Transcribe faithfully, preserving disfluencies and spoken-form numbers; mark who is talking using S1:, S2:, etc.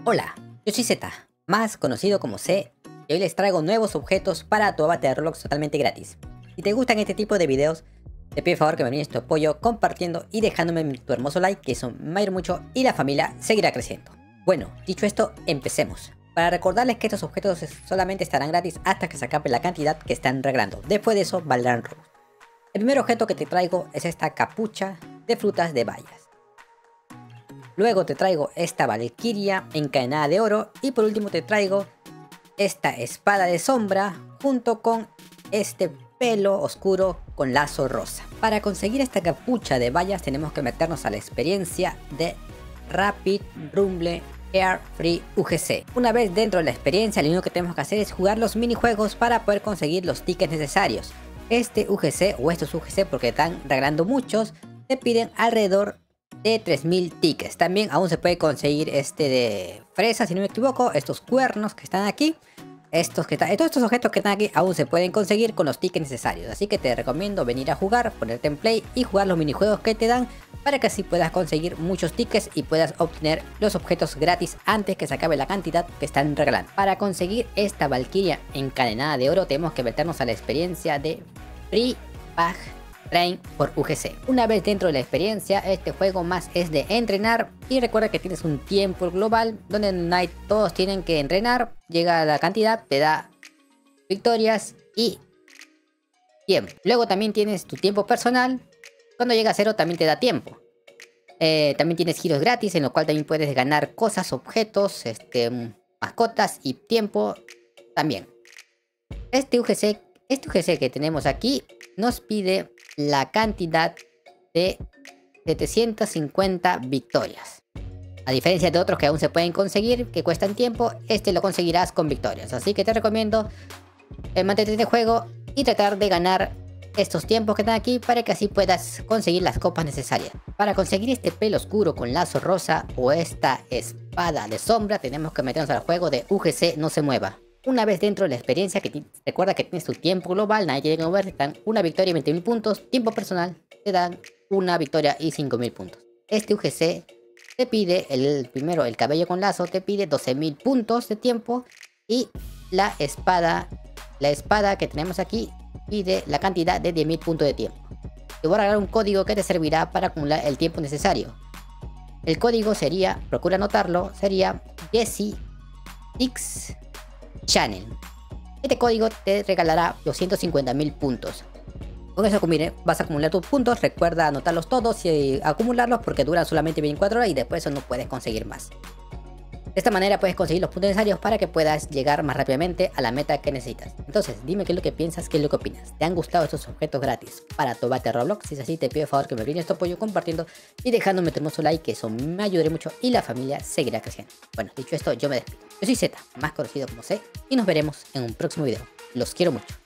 S1: Hola, yo soy Z, más conocido como C, y hoy les traigo nuevos objetos para tu avatar de Roblox totalmente gratis. Si te gustan este tipo de videos, te pido por favor que me brindes tu apoyo compartiendo y dejándome tu hermoso like, que eso me ayuda mucho y la familia seguirá creciendo. Bueno, dicho esto, empecemos. Para recordarles que estos objetos solamente estarán gratis hasta que se acabe la cantidad que están regalando. Después de eso, valdrán Robux. El primer objeto que te traigo es esta capucha de frutas de bayas. Luego te traigo esta valquiria encadenada de oro. Y por último te traigo esta espada de sombra junto con este pelo oscuro con lazo rosa. Para conseguir esta capucha de bayas tenemos que meternos a la experiencia de Rapid Rumble Air Free U G C. Una vez dentro de la experiencia, lo único que tenemos que hacer es jugar los minijuegos para poder conseguir los tickets necesarios. Este U G C o estos U G C, porque están regalando muchos, te piden alrededor de tres mil tickets. También aún se puede conseguir este de fresa, si no me equivoco, estos cuernos que están aquí. Estos que están, todos estos objetos que están aquí aún se pueden conseguir con los tickets necesarios. Así que te recomiendo venir a jugar, ponerte en play y jugar los minijuegos que te dan, para que así puedas conseguir muchos tickets y puedas obtener los objetos gratis antes que se acabe la cantidad que están regalando. Para conseguir esta valquiria encadenada de oro tenemos que meternos a la experiencia de Free Pag Train por U G C. Una vez dentro de la experiencia, este juego más es de entrenar, y recuerda que tienes un tiempo global donde Night todos tienen que entrenar. Llega a la cantidad, te da victorias y tiempo. Luego también tienes tu tiempo personal. Cuando llega a cero también te da tiempo. Eh, también tienes giros gratis, en lo cual también puedes ganar cosas, objetos, este, mascotas y tiempo también. Este U G C, este U G C que tenemos aquí nos pide la cantidad de setecientas cincuenta victorias. A diferencia de otros que aún se pueden conseguir, que cuestan tiempo, este lo conseguirás con victorias. Así que te recomiendo eh, mantenerte en el juego y tratar de ganar estos tiempos que están aquí, para que así puedas conseguir las copas necesarias. Para conseguir este pelo oscuro con lazo rosa o esta espada de sombra, tenemos que meternos al juego de U G C No Se Mueva. Una vez dentro de la experiencia, que recuerda que tienes tu tiempo global, nadie tiene que moverse, te dan una victoria y veinte mil puntos. Tiempo personal, te dan una victoria y cinco mil puntos. Este U G C te pide, el primero, el cabello con lazo, te pide doce mil puntos de tiempo. Y la espada, la espada que tenemos aquí, pide la cantidad de diez mil puntos de tiempo. Te voy a regalar un código que te servirá para acumular el tiempo necesario. El código sería, procura anotarlo, sería Jesse X Channel. Este código te regalará doscientos cincuenta mil puntos. Con eso vas a acumular tus puntos. Recuerda anotarlos todos y acumularlos, porque duran solamente veinticuatro horas y después eso no puedes conseguir más. De esta manera puedes conseguir los puntos necesarios para que puedas llegar más rápidamente a la meta que necesitas. Entonces, dime qué es lo que piensas, qué es lo que opinas. ¿Te han gustado estos objetos gratis para tu avatar Roblox? Si es así, te pido por favor que me brindes tu apoyo compartiendo y dejándome tu hermoso like, que eso me ayudará mucho y la familia seguirá creciendo. Bueno, dicho esto, yo me despido. Yo soy Z, más conocido como C, y nos veremos en un próximo video. Los quiero mucho.